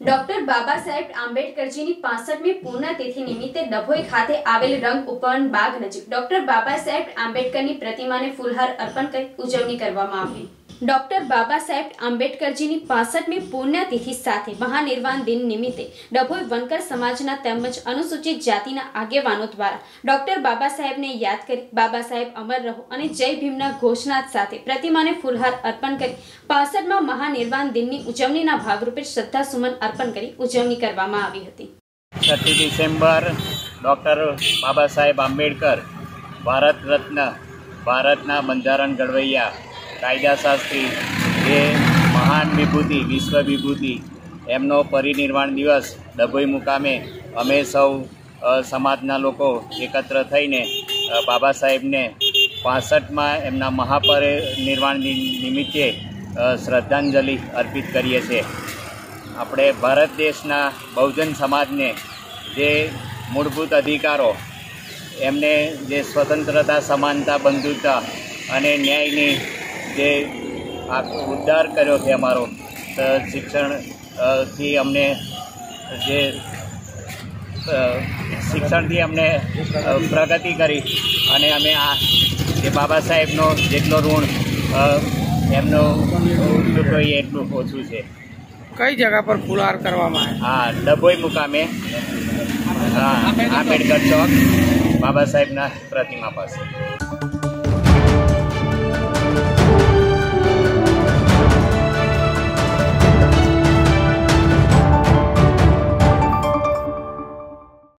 Doctor Baba Saheb આંબેડકરજીની 65મી પુણ્યતિથિ નિમિત્તે ડભોઈ ખાતે આવેલ રંગ ઉપવન બાગ નજીક ડોક્ટર બાબા સાહેબ આંબેડકરની પ્રતિમાને ફૂલહાર અર્પણ કરી ઉજવણી કરવામાં આવી। ડોક્ટર બાબા સાહેબ આંબેડકરજીની 65મી પુણ્યતિથિ સાથે મહાનિર્વાણ દિન નિમિત્તે ડભોઈ વનકર સમાજના તેમજ અનુસૂચિત જાતિના આગેવાનો દ્વારા ડોક્ટર બાબા સાહેબને યાદ કરી બાબા સાહેબ અમર રહો અને જય ભીમના ઘોષણાદ સાથે પ્રતિમાને ફૂલહાર અર્પણ કરી 65મા મહાનિર્વાણ દિનની ઉજવણીના ભાગરૂપે શ્રદ્ધાસુમન અર્પણ કરી ઉજવણી કરવામાં આવી હતી। 30 ડિસેમ્બર ડોક્ટર બાબા સાહેબ આંબેડકર ભારત રત્ન, ભારતના બંધારણ ઘડવૈયા, કાયદાશાસ્ત્રી, જે મહાન વિભૂતિ, વિશ્વ વિભૂતિ, એમનો પરિનિર્વાણ દિવસ ડભોઈ મુકામે અમે સૌ સમાજના લોકો એકત્ર થઈને બાબા સાહેબને 65માં એમના મહાપરિનિર્વાણ નિમિત્તે શ્રદ્ધાંજલિ અર્પિત કરીએ છીએ। આપણે ભારત દેશના બહુજન સમાજને જે મૂળભૂત અધિકારો, એમને જે સ્વતંત્રતા, સમાનતા, બંધુતા અને ન્યાયની જે ઉદ્ધાર કર્યો છે અમારો, શિક્ષણથી અમને જે શિક્ષણથી અમને પ્રગતિ કરી અને અમે આ જે બાબા સાહેબનો જેટલો ઋણ એમનો ચૂકવીએ એટલું ઓછું છે। કઈ જગા પર ફૂલહાર કરવામાં આવે? હા, ડભોઈ મુકામે, આંબેડકર ચોક, બાબા સાહેબના પ્રતિમા પાસે।